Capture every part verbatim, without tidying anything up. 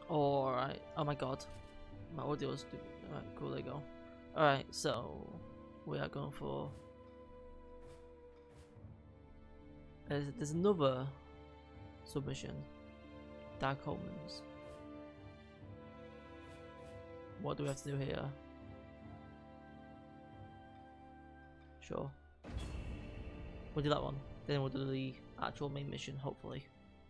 Alright. Oh my god. My audio is stupid. Alright, cool, there you go. Alright, so we are going for there's, there's another submission. Dark Omens. What do we have to do here? Sure. We'll do that one. Then we'll do the actual main mission, hopefully.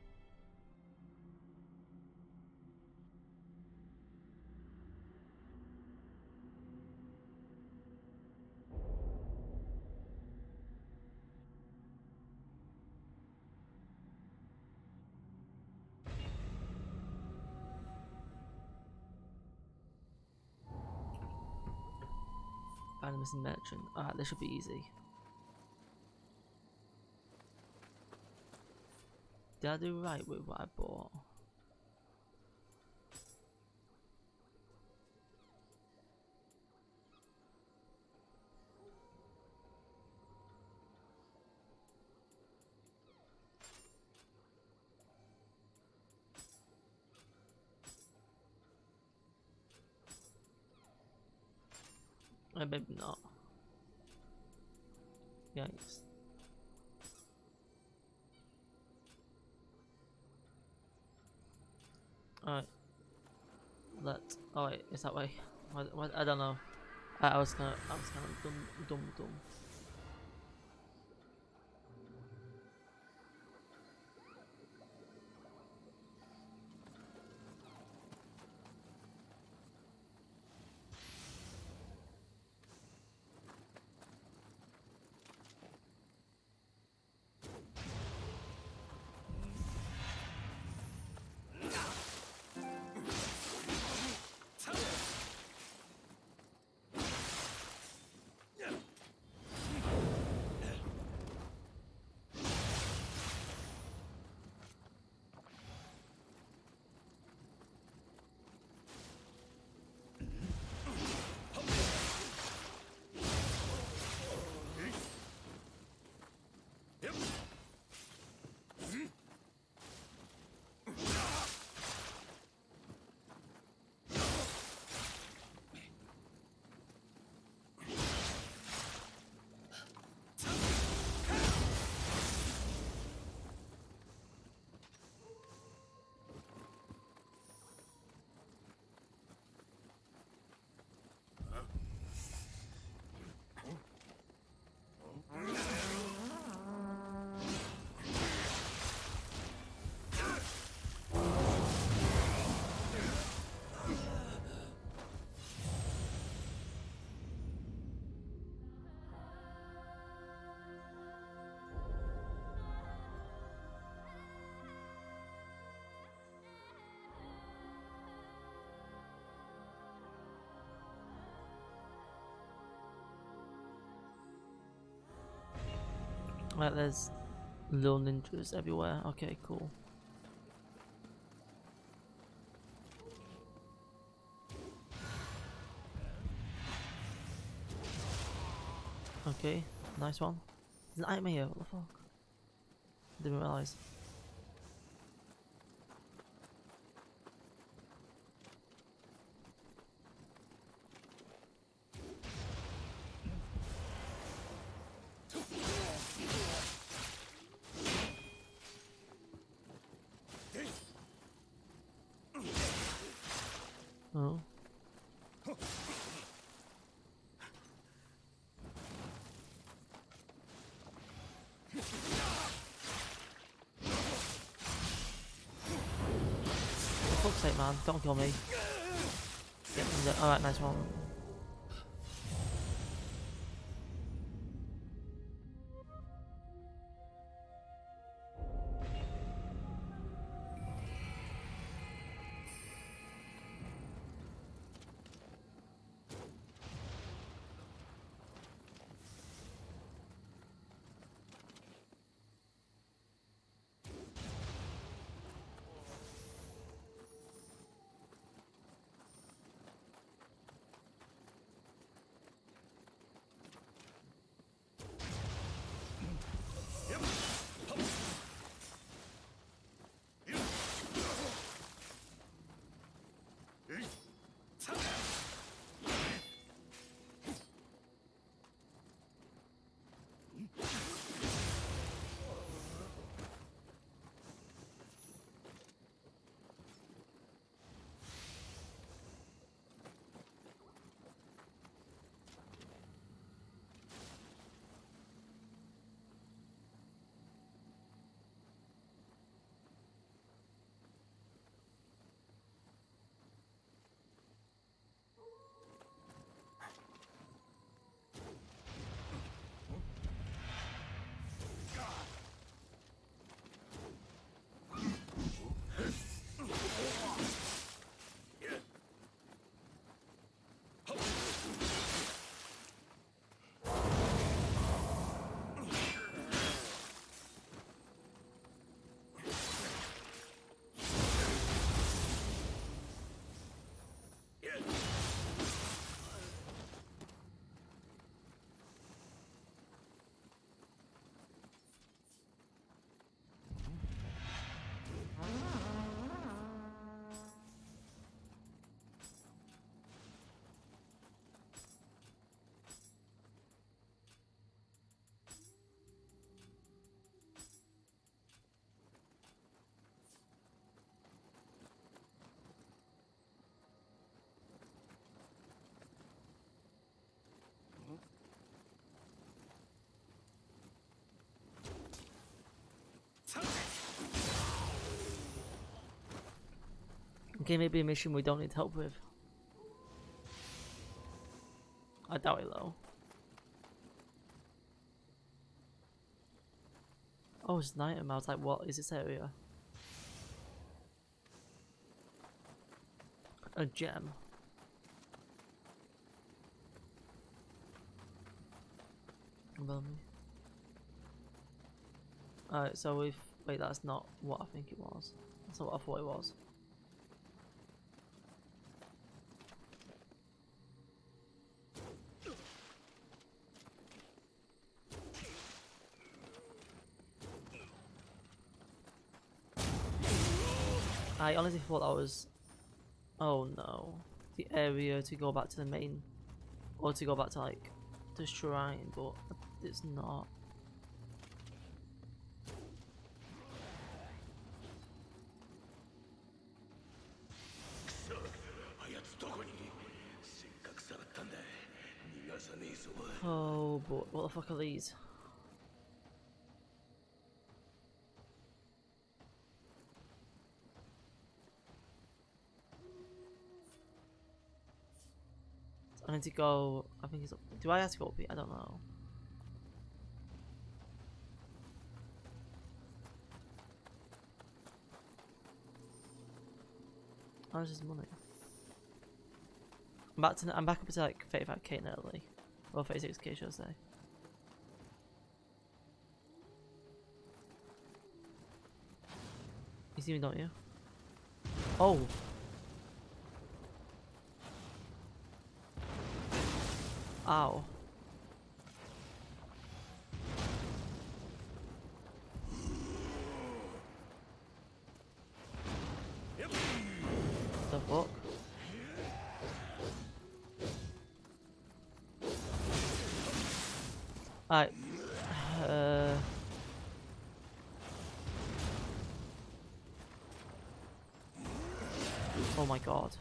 Find a missing merchant. Alright, this should be easy. Did I do right with what I bought? Uh, maybe not. Yikes. Alright. Let. Oh wait, it's that way. What, what, I don't know. I, I was kind of, I was kind of dumb, dumb, dumb. Right, there's little ninjas everywhere. Okay, cool. Okay, nice one. There's an item here, what the fuck? Didn't realise. Oh. For fuck's sake, man, don't kill me. Alright, nice one. Okay, maybe a mission we don't need help with. I doubt it though. Oh, it's night, and I was like, what is this area? A gem. Alright, so we've... Wait, that's not what I think it was. That's not what I thought it was. I honestly thought that was... Oh no. The area to go back to the main... Or to go back to like... the shrine, but it's not. Oh, but what the fuck are these? I need to go. I think it's up. Do I have to go up here? I don't know. How much is money? I'm back to. I'm back up to like thirty-five K nearly. Well, thirty-six K should I say. You see me, don't you? Oh! Ow. The fuck? Alright. Uh... Oh my god.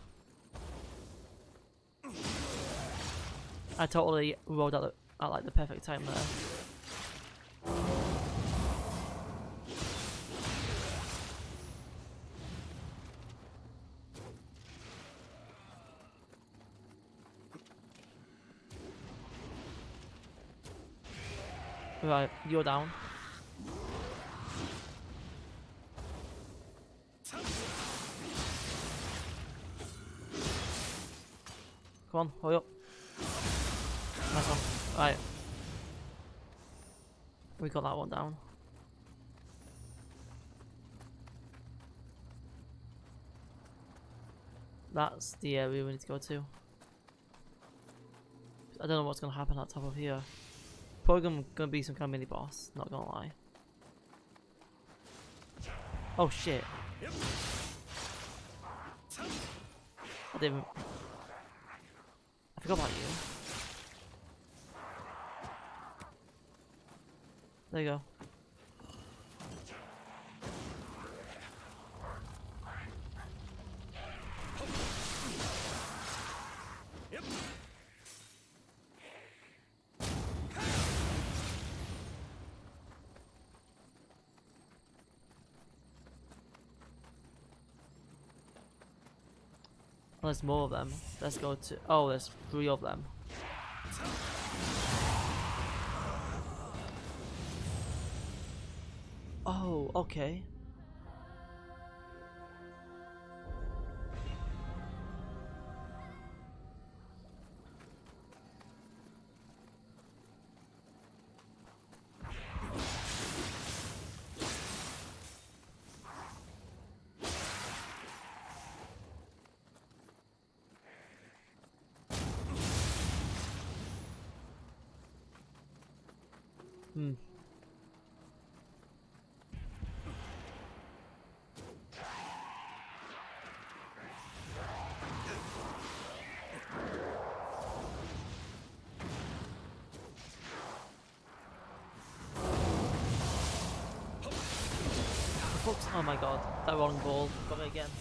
I totally rolled out, the, out like the perfect time there. Right, you're down. Come on, hurry up. Nice one. Right. We got that one down. That's the area we need to go to. I don't know what's gonna happen at the top of here. Probably gonna, gonna be some kind of mini boss, not gonna lie. Oh shit. I didn't. I forgot about you. There you go. Oh, there's more of them. Let's go to. Oh, there's three of them. Oh, okay. Hmm. Oh my god, that rolling ball got me again.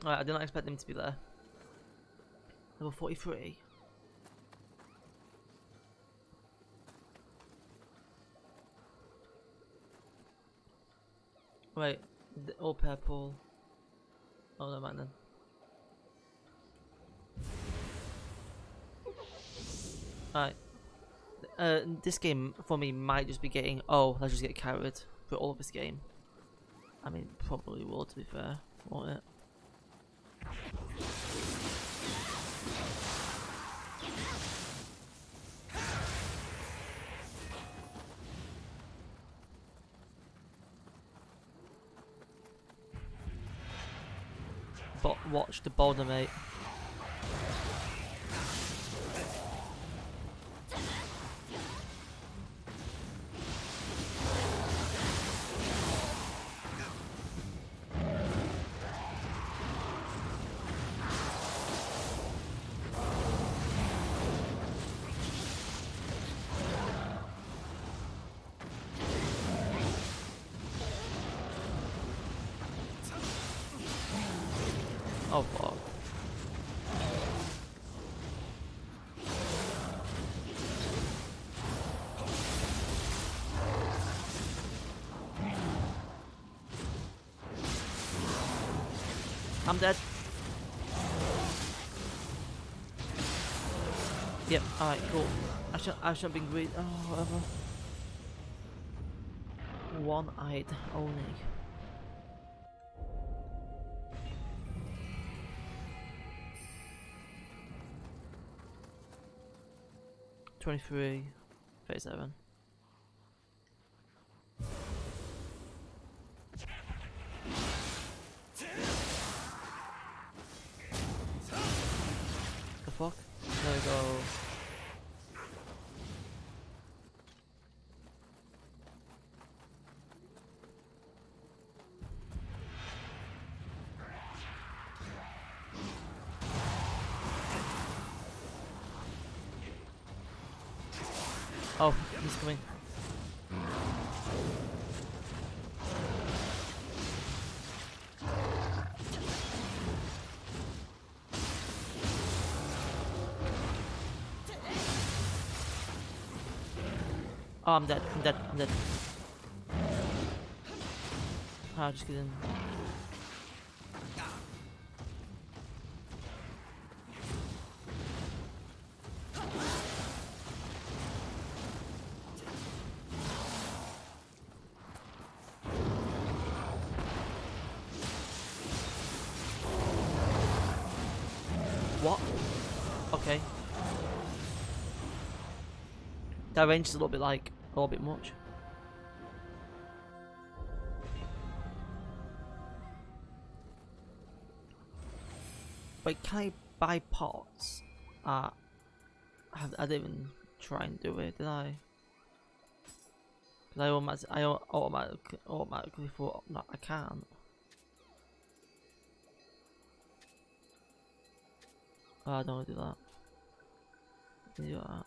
Alright, I did not expect him to be there. Level forty-three. Wait, the all purple. Oh no, man then. Alright. Uh, this game for me might just be getting, oh, let's just get carried for all of this game. I mean, probably will, to be fair, won't it? But watch the boulder, mate. Oh fuck. I'm dead. Yep, alright, cool. I should I should have been great. Oh whatever. One-eyed only. Twenty-three, thirty-seven. The fuck? There we go. Oh, he's coming. Oh, I'm dead, I'm dead, I'm dead. Ah, just kidding. What? Okay. That range is a little bit like, a little bit much. Wait, can I buy pots? Uh, I, I didn't even try and do it, did I? Cause I automatically, I automatically, automatically thought, no, I can't. Oh, I don't want to do that. I can do that.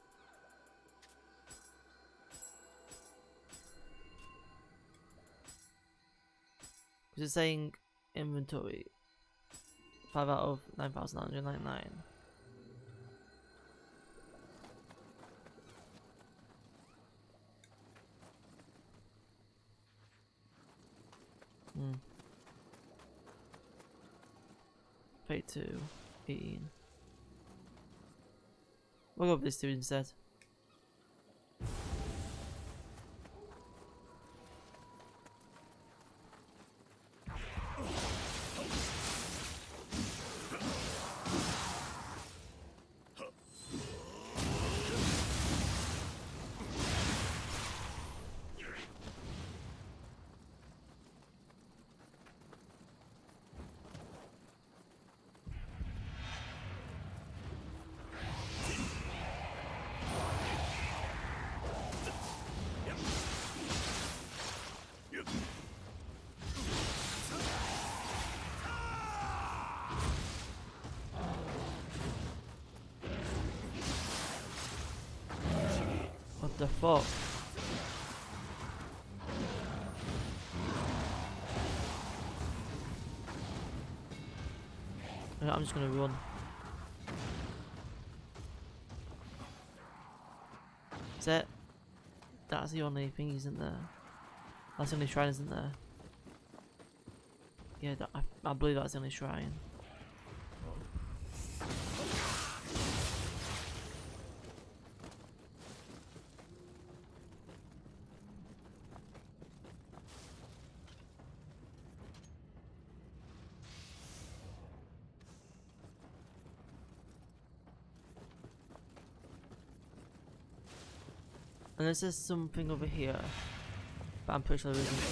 Because it's saying inventory five out of nine thousand nine hundred ninety-nine. Hmm. Fate two, eighteen. We'll go with this dude instead. What the fuck? I'm just gonna run. Is it? That's the only thing, isn't there? That's the only shrine, isn't there? Yeah, that, I, I believe that's the only shrine. And there's just something over here, but I'm pretty sure there isn't.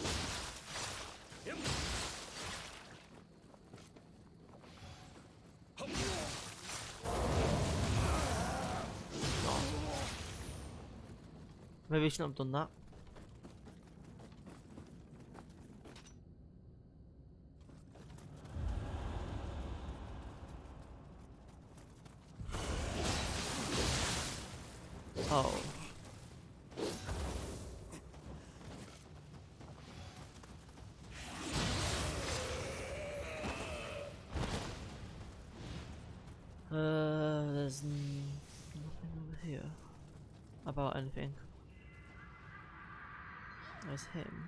God. Maybe I shouldn't have done that. Oh. Uh, there's n nothing over here about anything. There's him.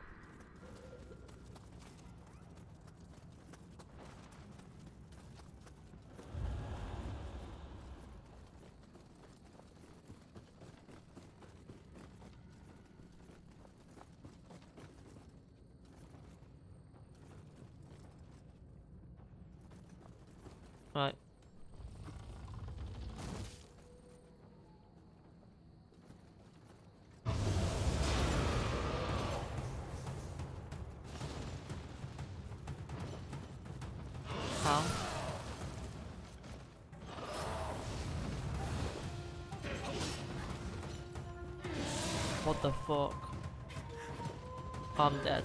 Right. How? What the fuck? I'm dead.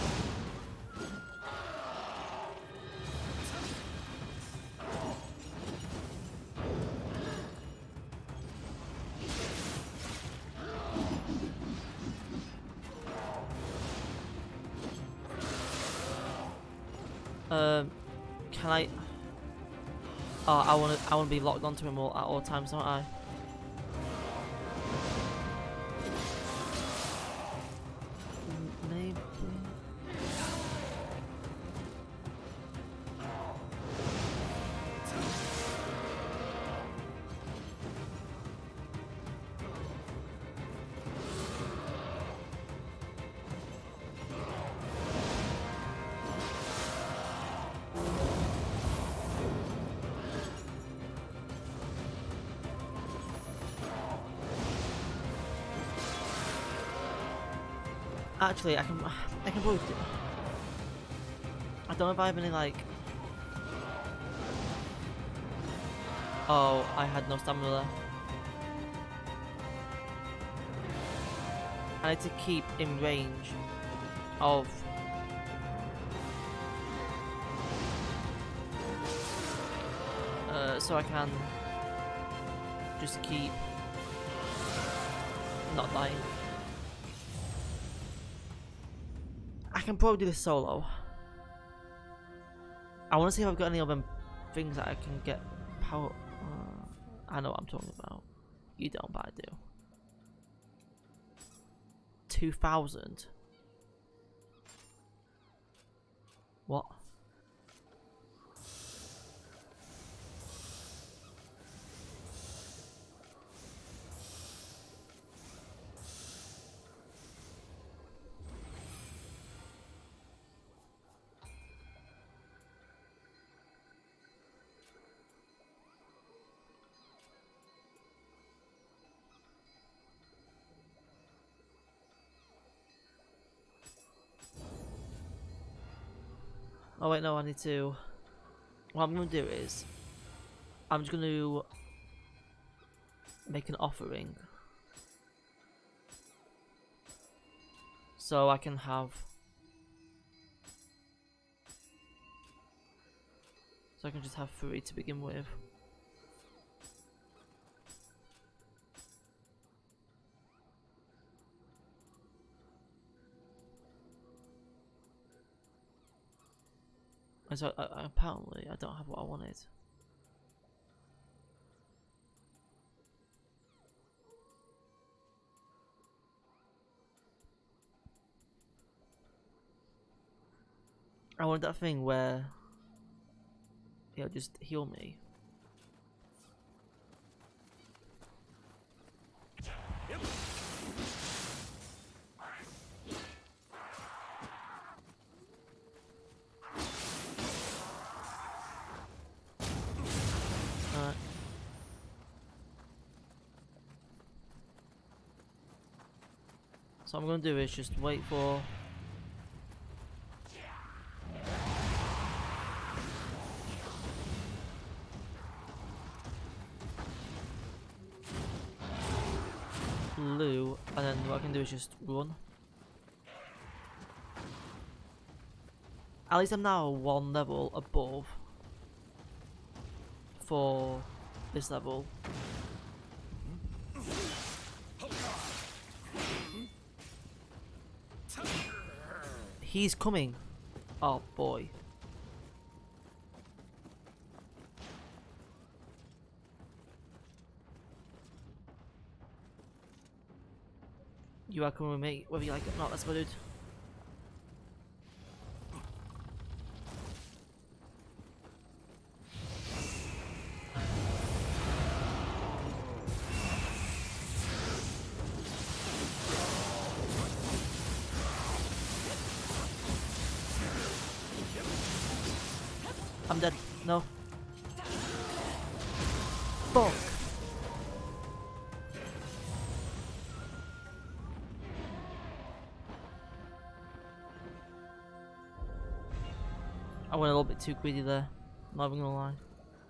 Um, can I? Oh, I wanna, I wanna be locked onto him all at all times, don't I? Maybe. Actually, I can, I can probably do. I don't know if I have any like. Oh, I had no stamina there. I need to keep in range of. Uh, so I can just keep not dying. I can probably do this solo. I want to see if I've got any other things that I can get power. Uh, I know what I'm talking about. You don't, but I do. Two thousand. What? Oh wait, no, I need to. What I'm gonna do is, I'm just gonna make an offering, so I can have, so I can just have three to begin with. So uh, apparently I don't have what I wanted. I wanted that thing where it'll just heal me. Yep. Alright. So what I'm gonna do is just wait for blue, and then what I can do is just run. At least I'm now one level above for this level. He's coming. Oh boy. You are coming with me, whether you like it or not, that's my dude. I'm dead. No. Fuck. I went a little bit too greedy there. Not even gonna lie.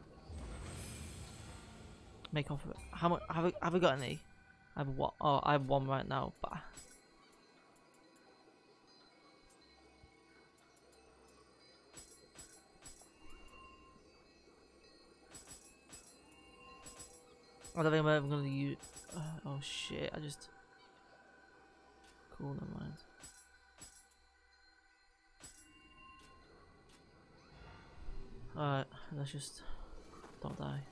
Make off of it. How much have I have I got any? I have what? Oh, I have one right now, but I don't think I'm ever gonna use. Uh, oh shit! I just. Cool, never mind. Alright, let's just don't die.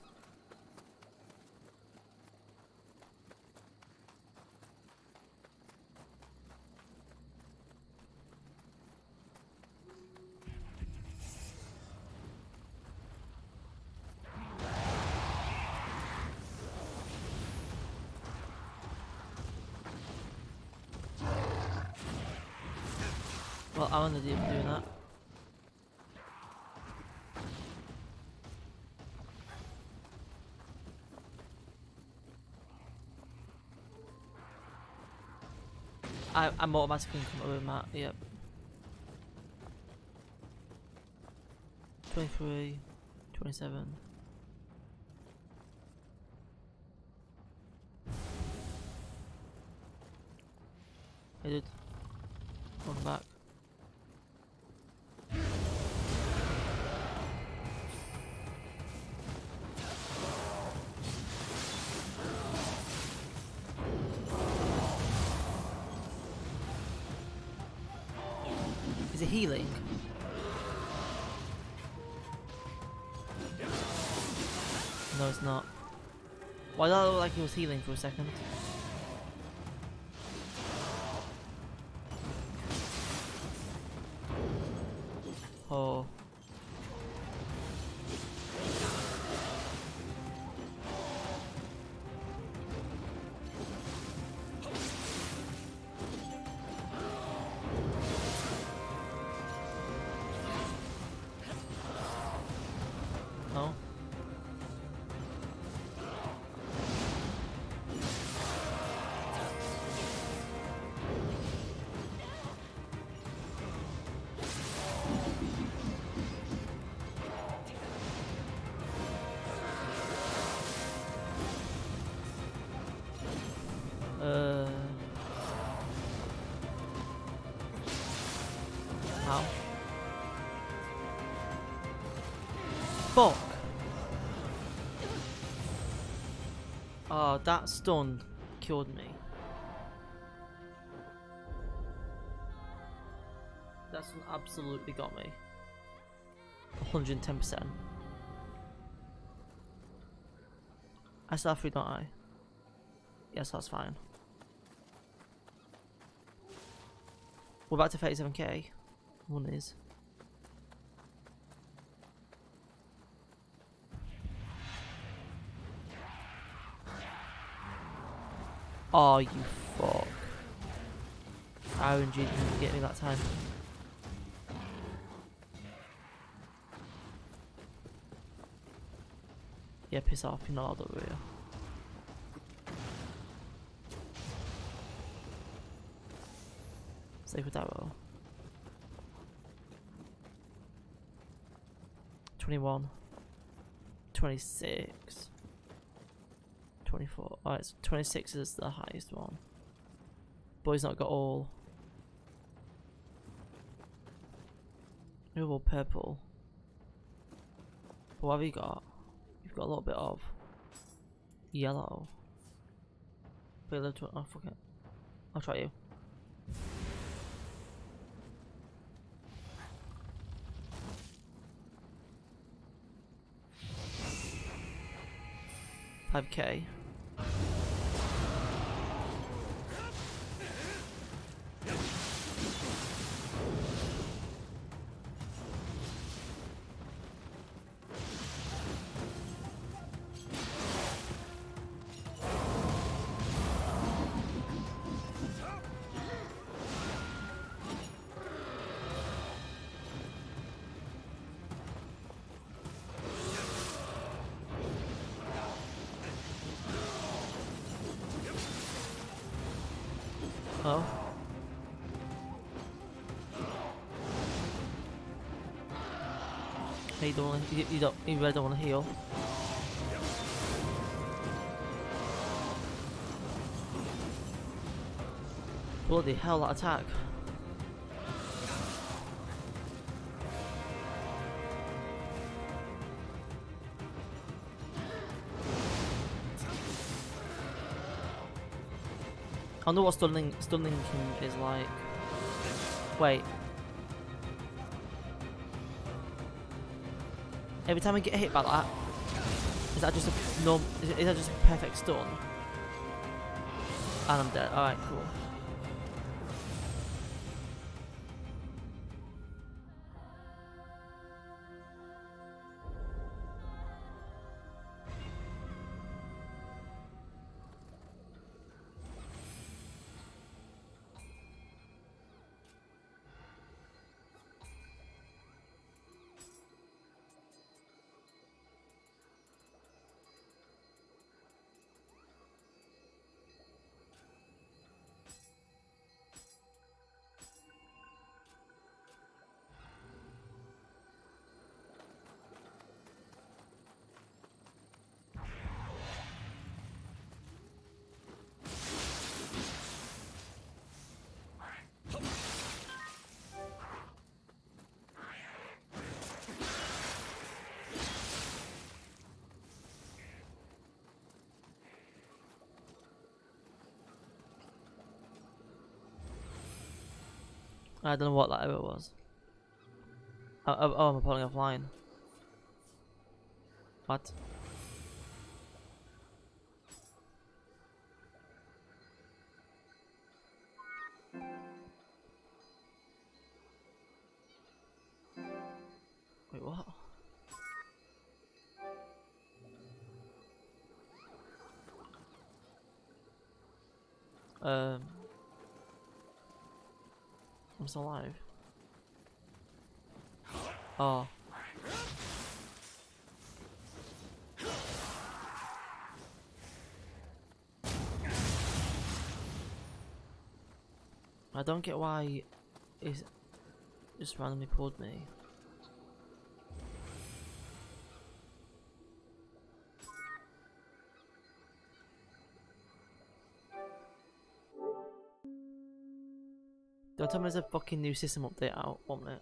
Well, I'm gonna do doing that. I, I'm automatically come up with Matt, yep. twenty-three, twenty-seven. Hey dude. Welcome back. Is it healing? No, it's not. Why did that look like he was healing for a second? Oh. No. Uh. How? Fuck. Oh, that stun killed me. That stun absolutely got me. one hundred ten percent. I still have three, don't I? Yes, that's fine. We're back to thirty-seven K. One is. Oh, you fuck. R N G didn't get me that time. Yeah, piss off, you're not allowed over here. Safe with arrow. twenty-one. twenty-six. twenty-four. Alright, so twenty-six is the highest one. But he's not got all. You're all purple. But what have you got? You've got a little bit of yellow. But oh fuck it. I'll try you. five K. Oh. Hey, you don't want to, you, you don't, you really don't want to heal. Bloody hell, that attack. I know what stunning stunning is like. Wait. Every time I get hit by that, is that just a no? Is, is that just a perfect stun? And I'm dead. All right, cool. I don't know what that ever was. Oh, oh, oh I'm pulling offline. What? Wait, what? Um, I'm still alive. Oh. I don't get why it just randomly pulled me. Don't tell me there's a fucking new system update out, won't it?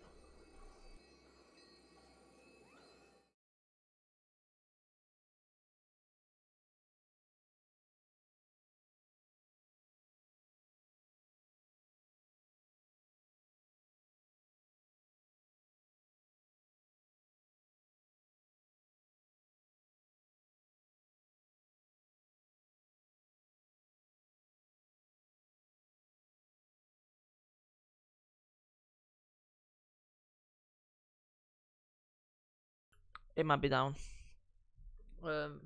It might be down. Um.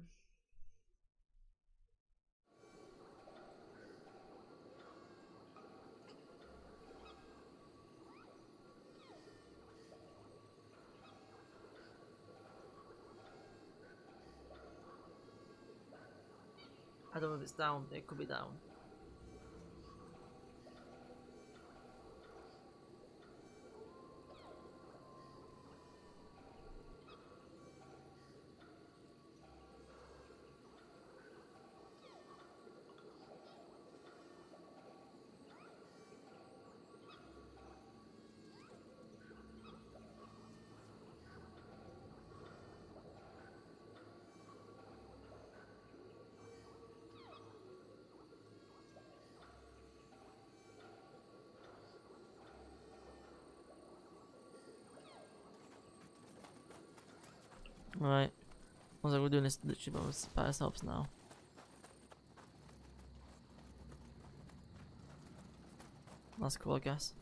I don't know if it's down. It could be down. Alright. Looks like we're doing this literally by ourselves now. That's cool, I guess.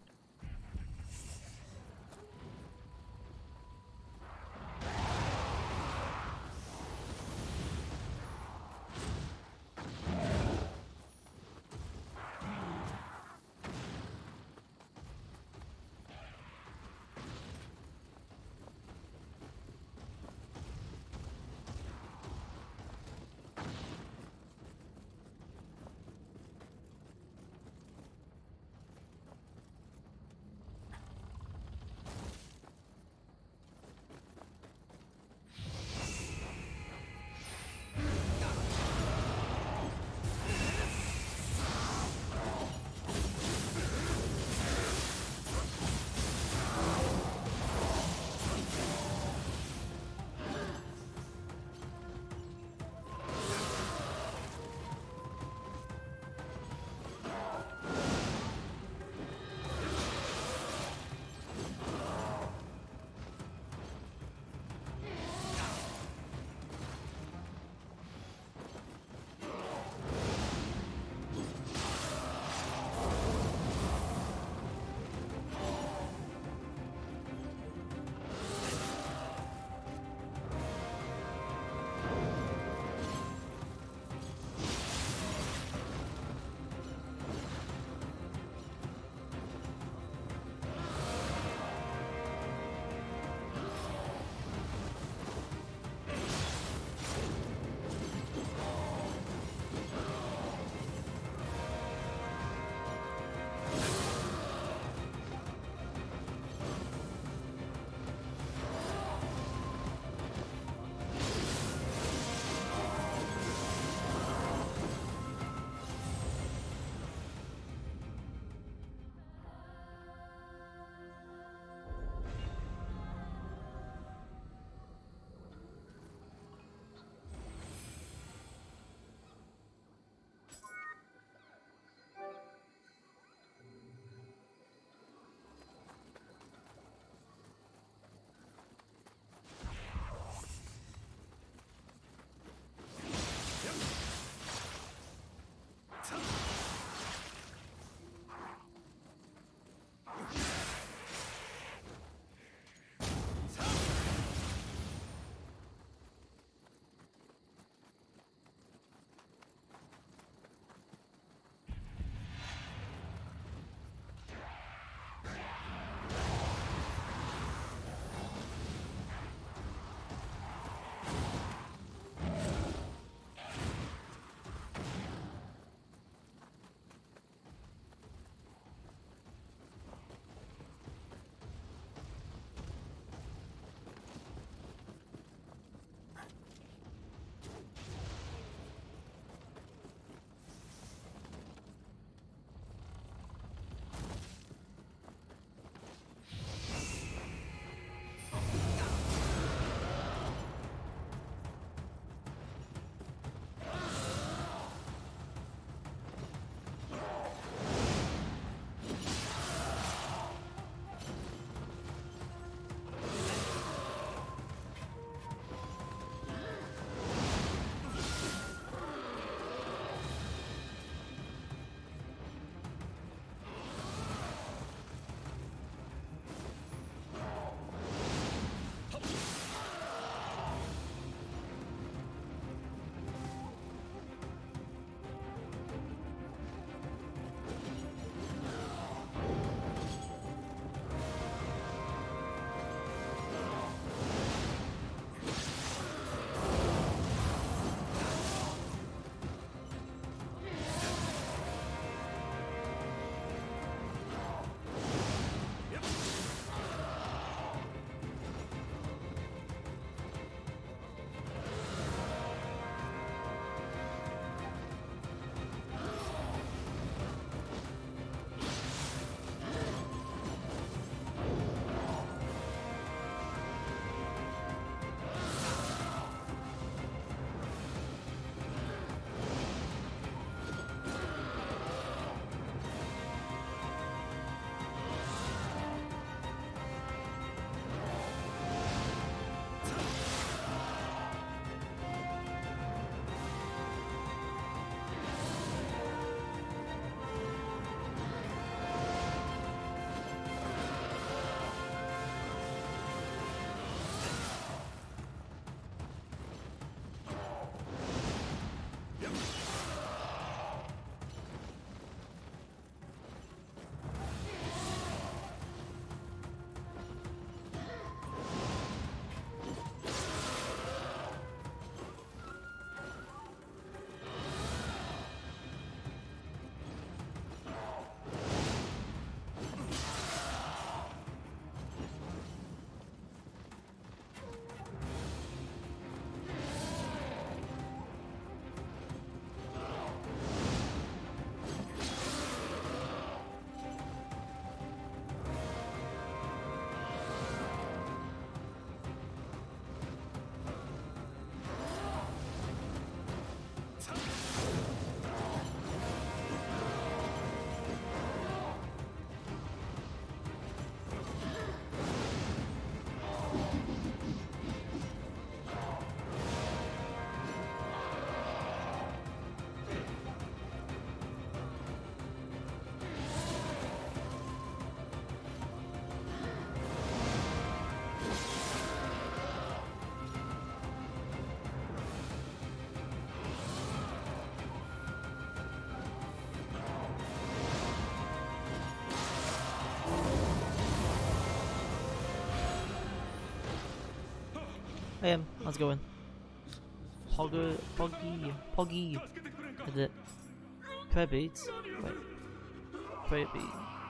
I am. How's it going? Pogger, Poggy, Poggy. Is it? Prayer beads? Wait. Prayer bead.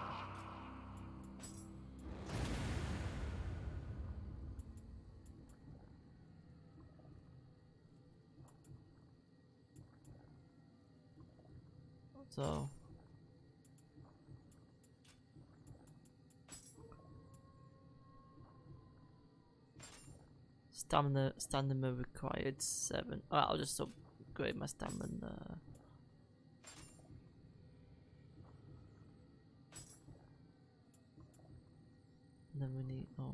So. Stamina, stamina required seven. Oh, I'll just upgrade my stamina. Then we need, oh.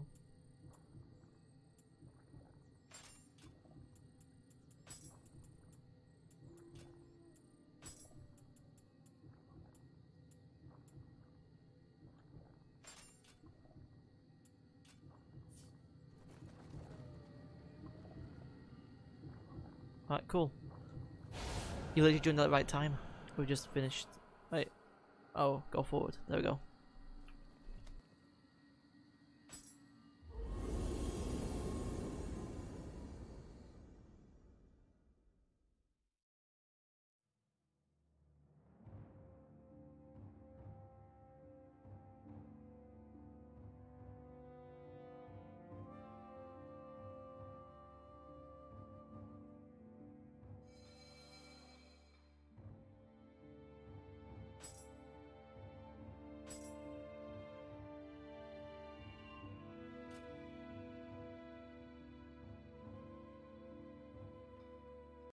Alright, cool. You literally doing that at the right time. We just finished. Wait. Oh, go forward. There we go.